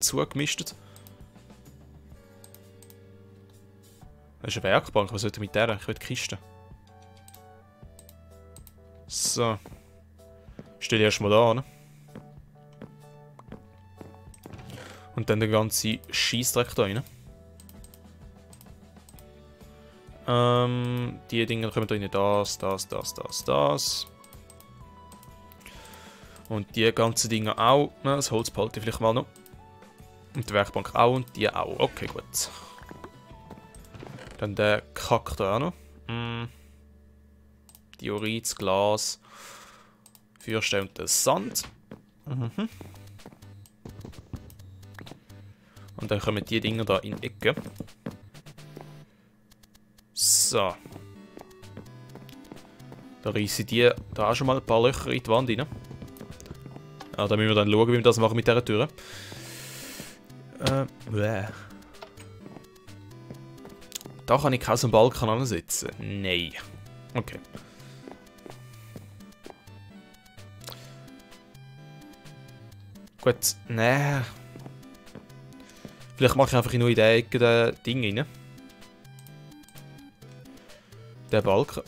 zugemischt. Das ist eine Werkbank, was sollte ich mit der? Ich will die Kiste. So. Stelle ich erstmal da an. Und dann den ganzen Scheissdreck da rein. Die Dinger kommen da rein. Das. Und die ganzen Dinger auch. Das Holz behalte ich vielleicht mal noch. Und die Werkbank auch und die auch. Okay, gut. Dann der Kack da auch noch. Diorit, Glas. Feuerstein und der Sand. Und dann kommen die Dinger da in die Ecke. So. Da reissen die da auch schon mal ein paar Löcher in die Wand rein. Ah, da müssen wir dann schauen, wie wir das machen mit dieser Tür. Da kann ich keinen Balken ansetzen. Nein. Okay. Gut, nein. Vielleicht mache ich einfach nur in der Ecke das Ding rein. Der Balken.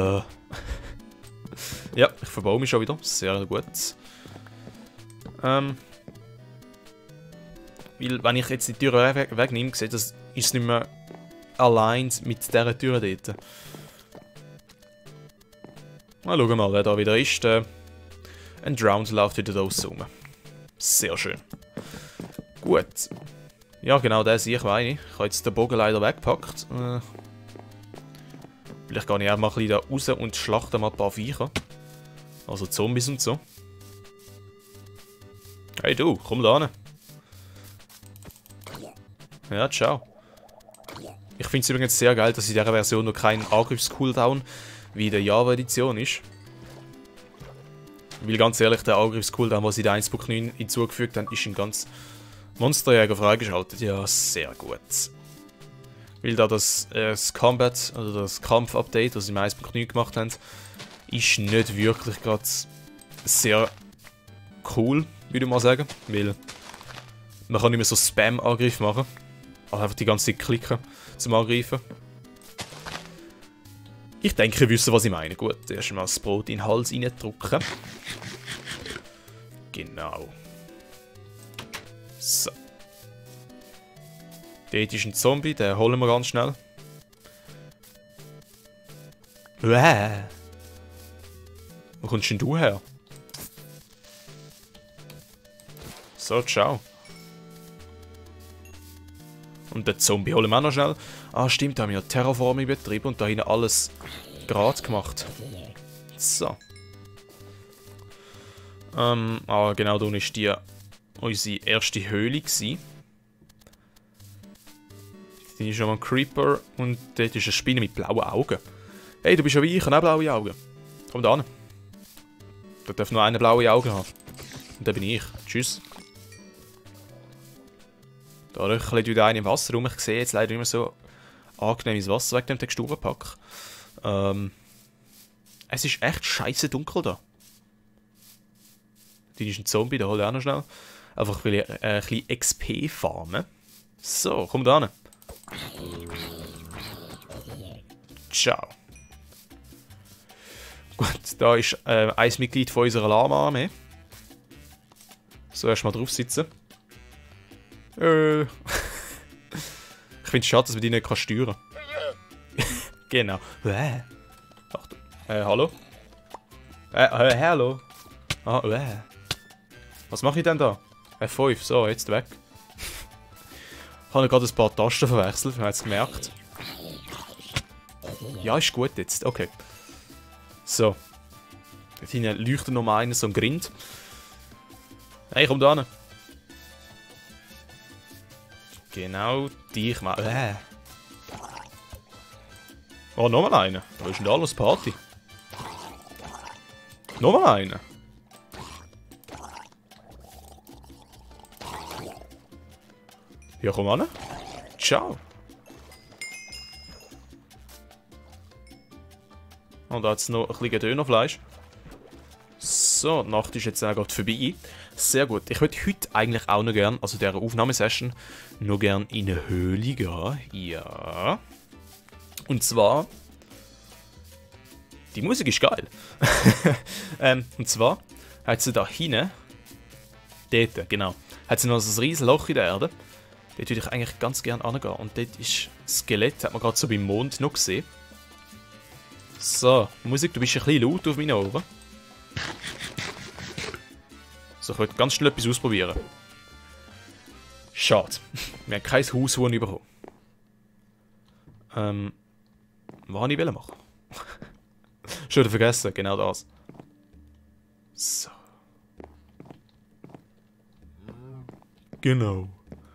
Ja, ich verbaue mich schon wieder. Sehr gut. Weil, wenn ich jetzt die Tür wegnehme, seht das ist es nicht mehr allein mit dieser Tür dort. Na, schauen wir mal, wer da wieder ist. Ein Drowned läuft wieder da aussen rum. Sehr schön. Gut. Ja, genau, der sehe ich meine. Ich habe jetzt den Bogen leider weggepackt. Vielleicht gehe ich auch mal ein bisschen da raus und schlachte mal ein paar Viecher. Also Zombies und so. Hey du, komm da hin. Ja, ciao. Ich finde es übrigens sehr geil, dass in dieser Version noch kein Angriffs-Cooldown wie in der Java-Edition ist. Weil ganz ehrlich, der Angriffs-Cooldown, den sie in der 1.9 hinzugefügt haben, ist in ganz Monsterjäger freigeschaltet. Ja, sehr gut. Weil da das Combat, also das Kampf-Update, das sie im 1.9 gemacht haben, ist nicht wirklich gerade sehr cool, würde ich mal sagen. Weil man kann nicht mehr so Spam-Angriff machen. Also einfach die ganze Zeit klicken zum Angreifen. Ich denke, ihr wisst, was ich meine. Gut, erstmal das Brot in den Hals reindrücken. Genau. So. Dort ist ein Zombie, den holen wir ganz schnell. Wo kommst denn du her? So, ciao. Und den Zombie holen wir auch noch schnell. Ah, stimmt, da haben wir ja Terraforming betrieben und da hinten alles gerade gemacht. So. Genau, da war unsere erste Höhle. Da ist schon mal ein Creeper und dort ist eine Spinne mit blauen Augen. Hey, du bist ja wie ich, und auch blaue Augen. Komm da hin. Da darf nur eine blaue Auge haben. Und da bin ich. Tschüss. Da röchelt wieder eine im Wasser rum. Ich sehe jetzt leider nicht mehr so angenehmes Wasser wegen dem Texturenpack. Es ist echt scheiße dunkel da. Da ist ein Zombie, da hol ich auch noch schnell. Einfach ein bisschen XP farmen. So, komm da hin. Ciao. Gut, da ist ein Mitglied von unserer Lama-Armee. So, erstmal drauf sitzen. Ich finde es schade, dass man die nicht steuern kann. Genau. Achtung. Hallo? Hallo? Ah, Was mache ich denn da? F5, so, jetzt weg. Ich habe gerade ein paar Tasten verwechselt, man hat es gemerkt. Ja, ist gut jetzt, okay. So. Dort hinten leuchtet noch mal einer, so ein Grind. Hey, komm da hin. Genau, dich mal. Oh, nochmal einer. Da ist denn da alles Party? Nochmal einer. Ja, komm an. Ciao. Und da hat es noch ein bisschen Dönerfleisch. So, die Nacht ist jetzt auch gerade vorbei. Sehr gut. Ich würde heute eigentlich auch noch gern, also dieser Aufnahmesession, noch gern in eine Höhle gehen. Ja. Und zwar... Die Musik ist geil. Und zwar hat sie da hinten... Dort, genau. Hat sie noch so ein riesen Loch in der Erde. Dort würde ich eigentlich ganz gerne hingehen. Und dort ist das Skelett, hat man gerade so beim Mond noch gesehen. So, Musik, du bist ein bisschen laut auf meinen Ohren. So, ich wollte ganz schnell etwas ausprobieren. Schade. Wir haben kein Haushuhn bekommen. Was wollte ich machen? Schon wieder vergessen, genau das. So. Genau.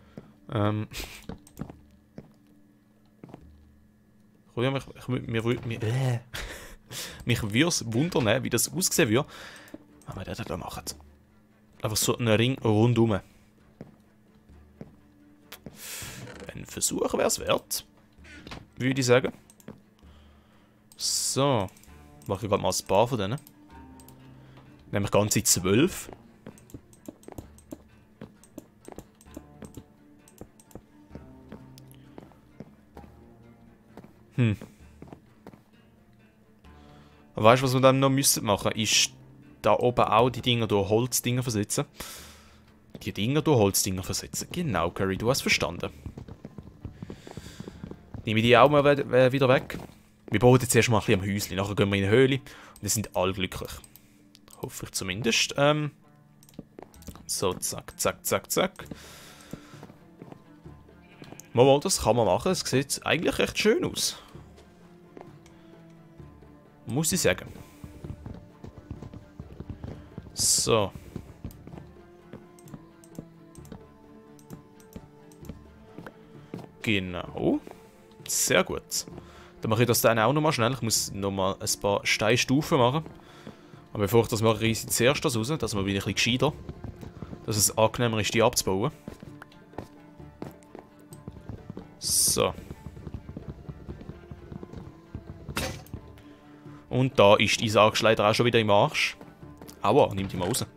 Mich würde es wundern, wie das aussehen würde, wenn wir das da machen. Einfach so einen Ring rundum. Ein Versuch wäre es wert, würde ich sagen. So. Mache ich gerade mal ein paar von denen. Nämlich ganze 12. Weißt du, was wir dann noch müssen machen? Ist da oben auch die Dinger durch Holzdinger versetzen. Die Dinger durch Holzdinger versetzen. Genau, Curry, du hast verstanden. Nehme ich die auch mal wieder weg. Wir bauen jetzt erstmal ein bisschen am Häuschen. Nachher gehen wir in eine Höhle. Und wir sind alle glücklich. Hoffe ich zumindest. So, zack, zack, zack, zack. Mal, das kann man machen. Es sieht eigentlich recht schön aus. Muss ich sagen. So. Genau. Sehr gut. Dann mache ich das dann auch nochmal schnell. Ich muss nochmal ein paar Steinstufen machen. Aber bevor ich das mache, reiße ich zuerst das raus. Dass man wieder ein bisschen gescheiter. Dass es angenehmer ist, die abzubauen. So. Und da ist die Sargschleider auch schon wieder im Arsch. Aua, nimmt die mal raus.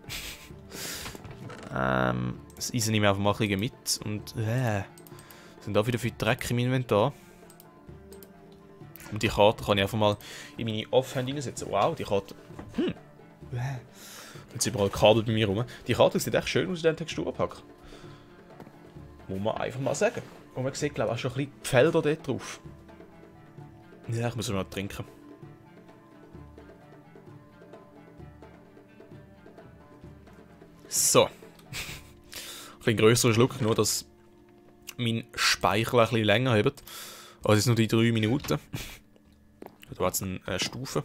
Das Eisen nehme ich einfach mal ein bisschen mit. Und sind da wieder viel Dreck im Inventar. Und die Karte kann ich einfach mal in meine Offhand reinsetzen. Wow, die Karte... Jetzt sind überall Kabel bei mir rum. Die Karte sieht echt schön aus in diesem Texturpack. Muss man einfach mal sagen. Und man sieht, glaube ich, auch schon ein bisschen die Felder dort drauf. Ja, ich muss noch trinken. So. Ein bisschen grösserer Schluck, nur dass mein Speichel ein bisschen länger hat. Also es ist nur die 3 Minuten. Da war jetzt eine Stufe.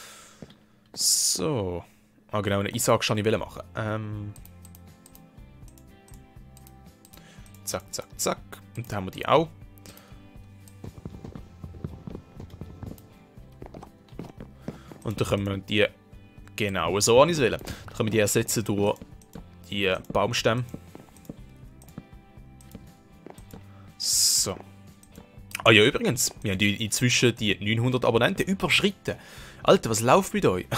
So. Ah genau, eine Isaac kann ich machen. Zack, zack, zack. Und dann haben wir die auch. Und dann können wir die genau so anwählen. Dann können wir die ersetzen durch die Baumstämme. So. Ah ja, übrigens, wir haben inzwischen die 900 Abonnenten überschritten. Alter, was läuft mit euch?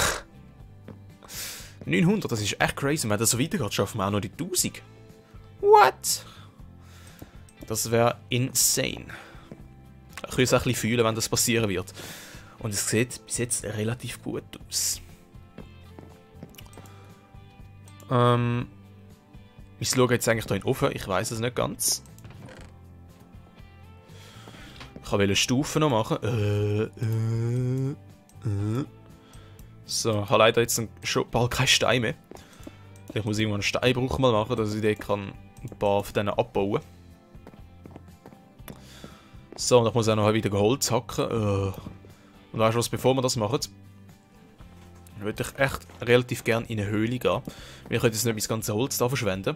900, das ist echt crazy. Wenn das so weitergeht, schaffen wir auch noch die 1000. What? Das wäre insane. Ich kann es auch ein bisschen fühlen, wenn das passieren wird. Und es sieht bis jetzt relativ gut aus. Ich schaue jetzt eigentlich hier in den Ofen, ich weiß es nicht ganz. Ich wollte Stufen noch machen. So, ich habe leider jetzt schon bald keinen Stein mehr. Ich muss irgendwann einen Steinbruch mal machen, dass ich dort kann ein paar von denen abbauen kann. So, und ich muss auch noch wieder Holz hacken. Und weißt du was, bevor wir das machen, würde ich echt relativ gerne in eine Höhle gehen. Wir können jetzt nicht mein ganzes Holz da verschwenden.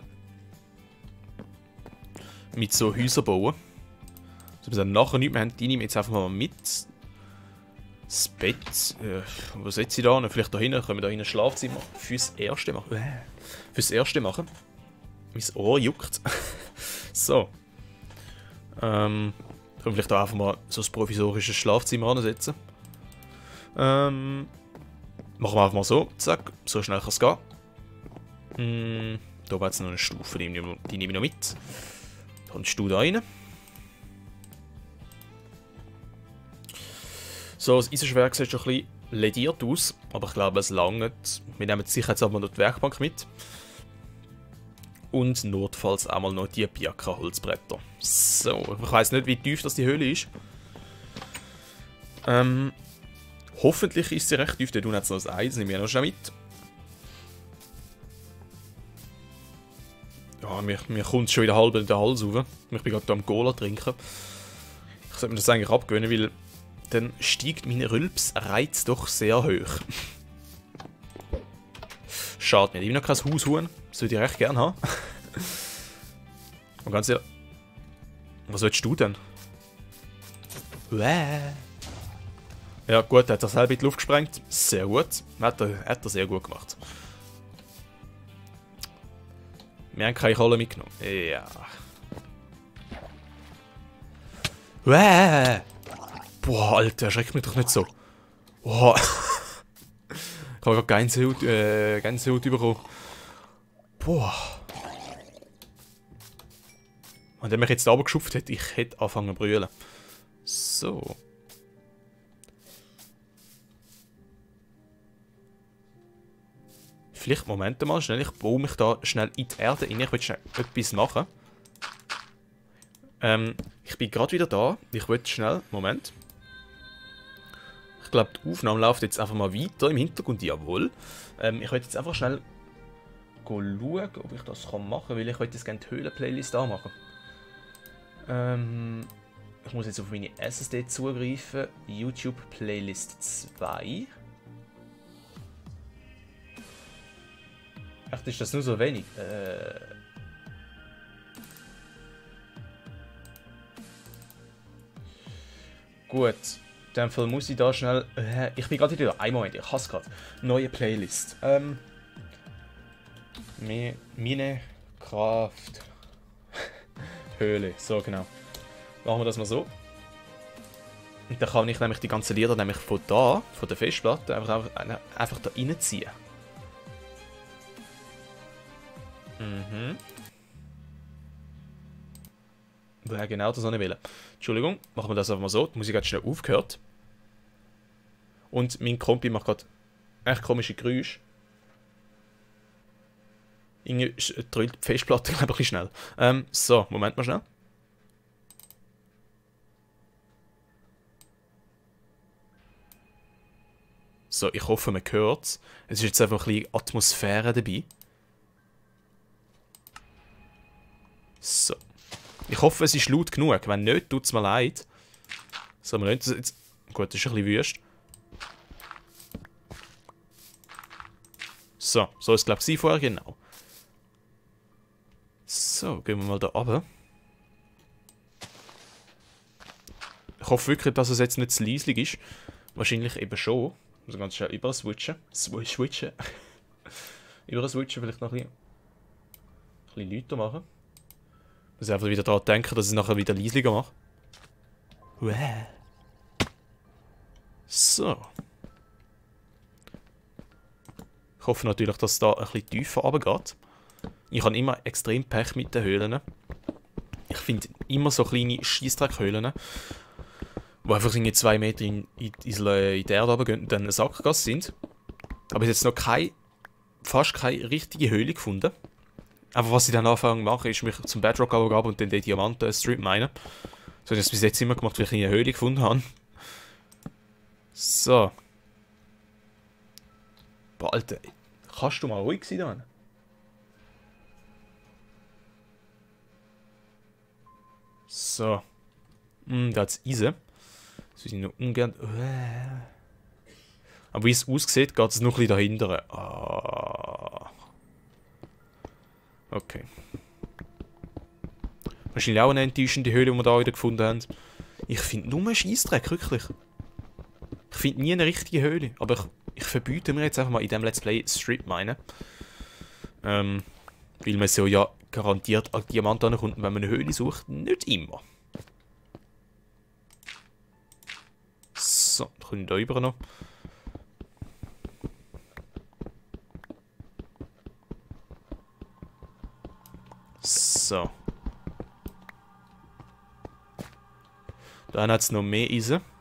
Mit so Häusern bauen. So, wir dann nachher nichts mehr haben, die nehmen jetzt einfach mal mit. Das Bett, wo setze ich da? Vielleicht da hinten, können wir da hinten ein Schlafzimmer fürs Erste machen. Fürs Erste machen. Mein Ohr juckt. So. Können wir vielleicht da einfach mal so ein provisorisches Schlafzimmer ansetzen. Machen wir einfach mal so. Zack. So schnell kann es gehen. Da war jetzt noch eine Stufe, die nehme ich noch mit. Kommst du da rein? So, das Eisenschwert sieht schon ein bisschen lediert aus, aber ich glaube, es langt. Wir nehmen sicher jetzt aber noch die Werkbank mit. Und notfalls einmal noch die Biaka-Holzbretter. So, ich weiss nicht, wie tief das die Höhle ist. Hoffentlich ist sie recht tief, da tun jetzt noch das Eis, nehme ich noch schnell mit. Ja, mir kommt schon wieder halb in den Hals rauf. Ich bin gerade hier am Cola trinken. Ich sollte mir das eigentlich abgewöhnen, weil dann steigt mein Rülpsreiz doch sehr hoch. Schade, mir hat immer noch kein Haushuhn. Das würde ich recht gerne haben. Und ganz ehrlich, was willst du denn? Ja gut, hat er selber in die Luft gesprengt. Sehr gut. Hat er sehr gut gemacht. Wir haben keine Kohle mitgenommen. Ja. Boah, Alter, erschreckt mich doch nicht so. Boah. Ich habe gerade Gänsehaut bekommen. Boah. Und wenn mich jetzt da oben geschupft hätte, ich hätte angefangen zu brüllen. So. Vielleicht, Moment mal, schnell, ich baue mich da schnell in die Erde rein. Ich will schnell etwas machen. Ich bin gerade wieder da. Ich will schnell, Moment. Ich glaube, die Aufnahme läuft jetzt einfach mal weiter im Hintergrund, jawohl. Ich will jetzt einfach schnell schauen, ob ich das machen kann, weil ich will jetzt gerne die Höhlen-Playlist anmachen. Ich muss jetzt auf meine SSD zugreifen. YouTube Playlist 2. Echt, ist das nur so wenig? Gut. In dem Fall muss ich da schnell... ich bin gerade wieder da. Einen Moment, ich hasse gerade. Neue Playlist. Minecraft. Höhle. So, genau. Machen wir das mal so. Und dann kann ich nämlich die ganzen Lieder nämlich von da, von der Festplatte, einfach da reinziehen. Woher genau das nicht will. Entschuldigung, machen wir das einfach mal so. Die Musik hat schnell aufgehört. Und mein Kompi macht gerade echt komische Geräusche. Irgendwie drüllt die Festplatte, glaube ich, ein bisschen schnell. So, Moment mal schnell. So, ich hoffe, man hört es. Es ist jetzt einfach ein bisschen Atmosphäre dabei. So. Ich hoffe, es ist laut genug. Wenn nicht, tut es mir leid. So, man nicht. Jetzt, gut, das ist ein bisschen wüst. So, so ist es, glaube ich, vorher, genau. So, gehen wir mal da runter. Ich hoffe wirklich, dass es jetzt nicht zu leislich ist. Wahrscheinlich eben schon. Ich muss ganz schnell über switchen. Über switchen, vielleicht noch ein bisschen lauter machen. Ich muss einfach wieder daran denken, dass ich es nachher wieder leislicher mache. So. Ich hoffe natürlich, dass es da ein bisschen tiefer runtergeht. Ich habe immer extrem Pech mit den Höhlen. Ich finde immer so kleine Scheissdreckhöhlen, die einfach 2 Meter in die Erde runtergehen und dann eine Sackgasse sind. Aber ich habe jetzt noch fast keine richtige Höhle gefunden. Aber was ich dann anfangen mache, ist mich zum Bedrock runtergehen und dann den Diamanten-Strip meinen. So habe ich das bis jetzt immer gemacht, weil ich eine Höhle gefunden habe. So. Boah, Alter, kannst du mal ruhig sein da? So. Da hat es Eisen. Das würde ich noch ungern... Aber wie es aussieht, geht es noch ein bisschen dahinter. Ah. Okay. Wahrscheinlich auch eine enttäuschende Höhle, die wir da wieder gefunden haben. Ich finde nur einen Scheissdreck, wirklich. Ich finde nie eine richtige Höhle. Aber ich verbiete mir jetzt einfach mal in diesem Let's Play Strip meinen. Weil man so ja garantiert an Diamanten ankommt, wenn man eine Höhle sucht. Nicht immer. So, dann komme ich da rüber noch. So. Dann hat es noch mehr Eisen.